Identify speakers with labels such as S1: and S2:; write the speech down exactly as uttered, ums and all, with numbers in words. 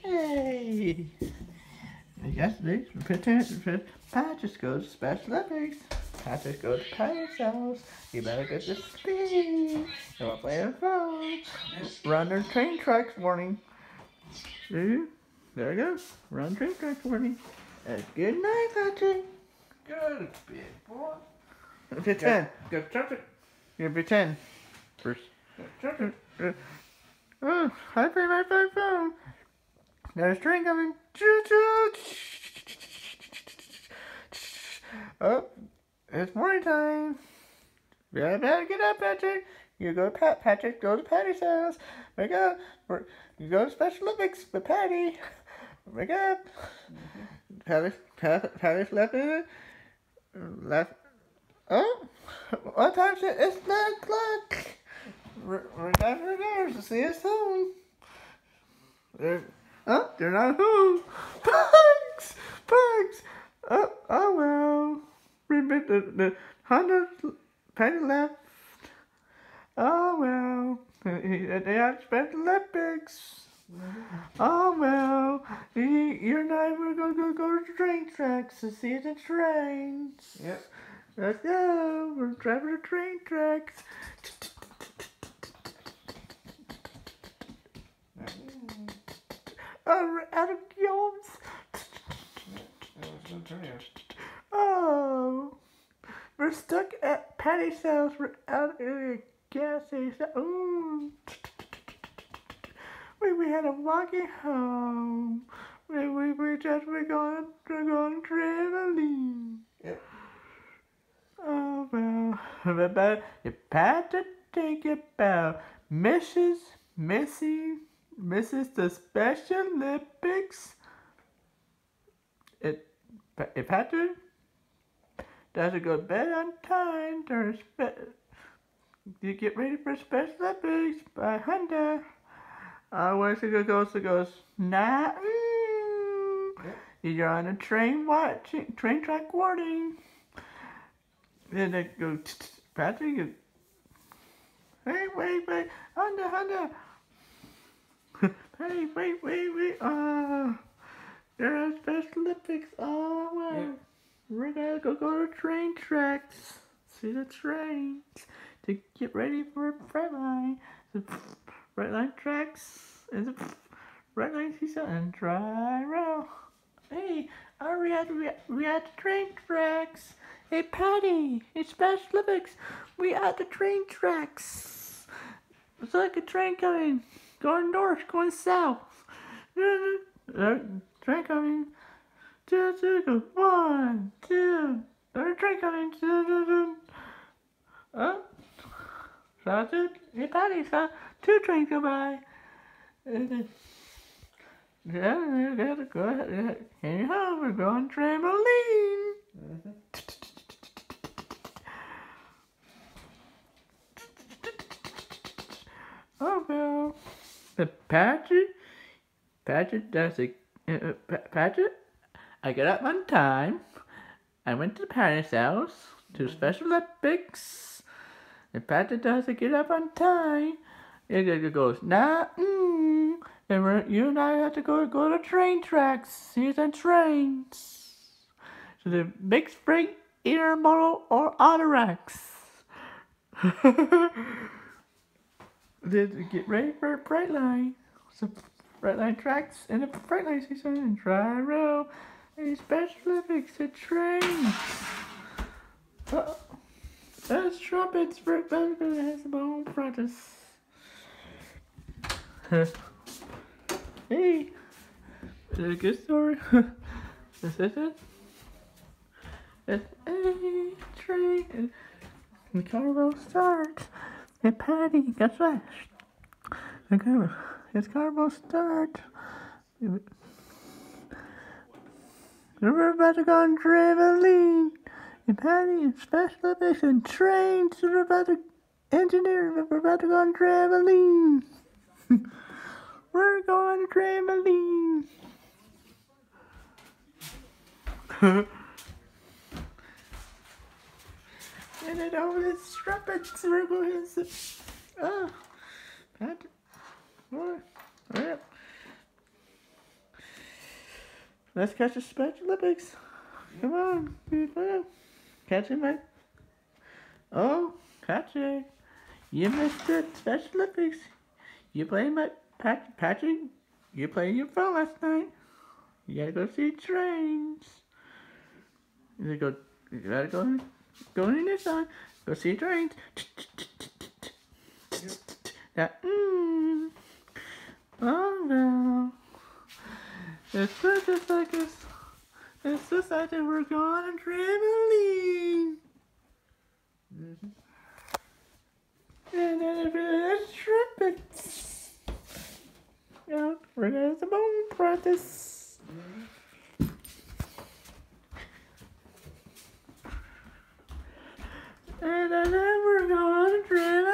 S1: Hey! Yesterday, Patrick goes to Special Olympics. Patrick goes to Patty's house. You better get to speed. You want to play the phone. Run their train tracks warning. See? There you go. Run train tracks warning. And good night, Patrick.
S2: Good, big boy.
S1: Pretend.
S2: Good traffic.
S1: You pretend. First.
S2: Good traffic.
S1: Oh, I pay my phone. There's a train coming. Choo choo. Oh, it's morning time. Yeah, better get up, Patrick. You go to Pat. Patrick, go to Patty's house. Wake up. We're, you go to Special Olympics with Patty. Wake up. Mm-hmm. Patty, Pat, Patty's left in it. Left. Oh, what time is it? It's nine o'clock. We're, we're down for hours to see us home. They're, oh, they're not home. Bugs! Bugs! Oh, oh well. The, the Honda Patty left. Oh well. They had Special Olympics. Oh well. You and I were going to go to the train tracks to see the trains.
S2: Yep.
S1: Let's go. We're driving the train tracks. Oh, we're out of gas. Oh, we're stuck at Patty's house. We're out of the gas station. Ooh. We we had to walk it home. We we we just we're going we're going trampoline.
S2: Yep.
S1: Oh well, about you had to take it back, Missus Missy. Missus the Special Olympics. It, if Patrick doesn't go to bed on time, there's you get ready for Special Olympics by Honda. I wish it goes, it goes, nah, mm, you're on a train watching, train track warning. Then it goes, Patrick, you, wait, wait, wait, Honda, Honda. Hey, wait, wait, wait, uh, there are Special Olympics, oh, well, yeah. We're gonna go go to train tracks, see the trains, to get ready for a bright line, the bright line tracks, and the bright line seesaw, and dry rail. Hey, are we at, we, we at the train tracks? Hey, Patty, it's Special Olympics, we at the train tracks. It's like a train coming. Going north, going south. Uh, train coming. Two, two, go. One, two. There's a train coming. Two, two, two. Oh. Saw two. Hey, Patty, saw two trains go by. Yeah, yeah, gotta go ahead. Anyhow, we're going trampoline. Mm-hmm. Oh, well. But Patrick, Patrick does it. Uh, Patrick, I got up on time. I went to the Patty's house to Special Olympics. And Patrick doesn't get up on time. It goes, nah, mm. And we're, you and I have to go go to train tracks, see the trains. So the big spring intermodal or autoracks. Then get ready for a bright line. So bright line tracks and a bright line season and dry row. And Special Olympics, the trains. Uh oh. That's trumpets for everybody that has the bone practice. Hey, is it a good story? Is this it? It's a train. And the car will start. And Patty got flashed. The car, his car will start. We're about to go on trampoline. And Patty and Special Olympics and trains. We're about to engineer. We're about to go on trampoline. We're going on trampoline. And then over the strumpets, we're going to. Oh, Patrick. What? Let's catch the Special Olympics. Come on. Come on. Catch it, Mike. Oh, Patrick. You missed it. Special Olympics. You playing my Pat, Patrick? You playing your phone last night. You gotta go see trains. You gotta go. You gotta go. Go in this side. Go see trains. Now, mm. Oh well. It's just like us. It's just like that we're going on trampoline. Mm-hmm. And then it's trumpets. Yeah, we're gonna have some bone practice. Mm-hmm. And then we're going to trampoline.